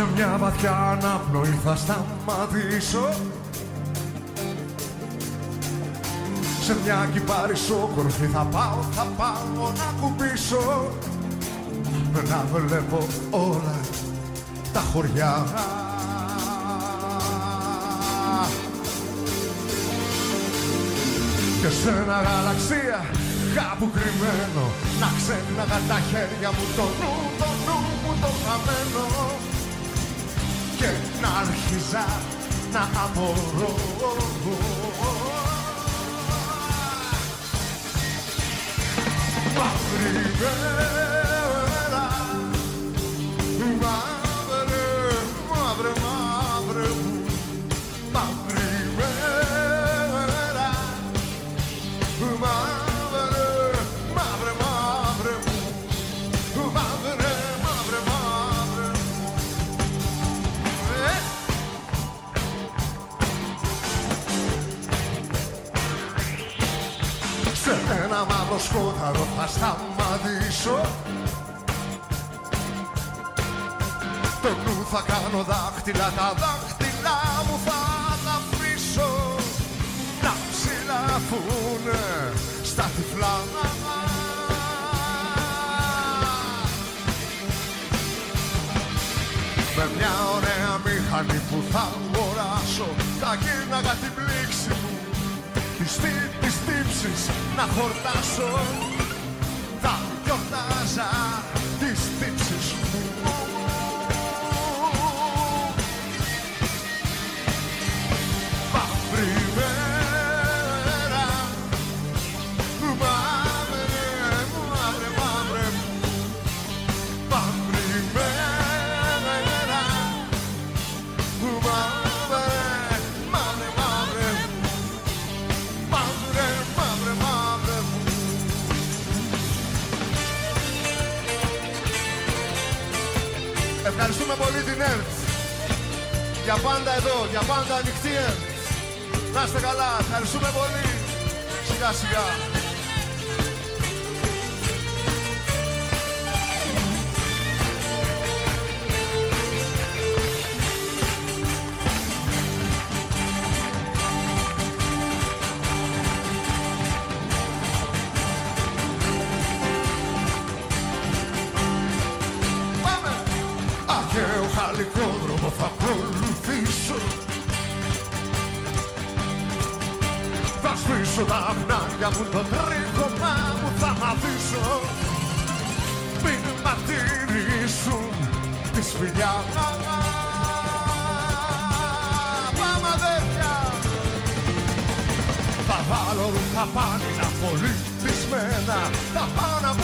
Σε μια βαθιά αναπνοή θα σταματήσω, σε μια κυπάρισοκορφή θα πάω να κουμπίσω, με να βλέπω όλα τα χωριά. Και σε ένα γαλαξία κάπου κρυμμένο να ξέναγα τα χέρια μου, το νου μου το χαμένο, και να άρχιζα να απορώ. Μαύρη μέρα, μαύρε, μαύρε, μαύρε μου, μαύρη μέρα, μαύρε, μαύρε, μαύρε μου, μαύρε, μαύρε, μαύρε μου. Σε ένα μαύρο σκόταδο θα σταματήσω, το νου θα κάνω δάχτυλα, τα δάχτυλα μου θα τα αφήσω να ψηλαφούνε στα τυφλά. Με μια ωραία μηχανή που θα αγοράσω, θα γύρναγα την πλήξη μου, τις τύψεις να χορτάσω, θα γιορτάζα τις τύψεις μου. Μαύρη μέρα, μαύρε, μαύρε, μαύρε, μαύρη μέρα, μαύρε, μαύρε, μαύρε, μαύρε, μαύρε, μαύρε μου. Ευχαριστούμε πολύ την ΕΡΤ. Για πάντα εδώ, για πάντα ανοιχτή ΕΡΤ. Να είστε καλά, ευχαριστούμε πολύ. Σιγά σιγά. Αρχαίο χαλικό δρόμο θα ακολουθήσω, θα σβήσω τα χνάρια μου, το τρίχωμα μου θα μ' αφήσω. Μην μαρτυρήσουν τη σπηλιά. Πάμε αδέρφια. Θα βάλω ρούχα πάνινα πολύ πισμένα, θα πάω να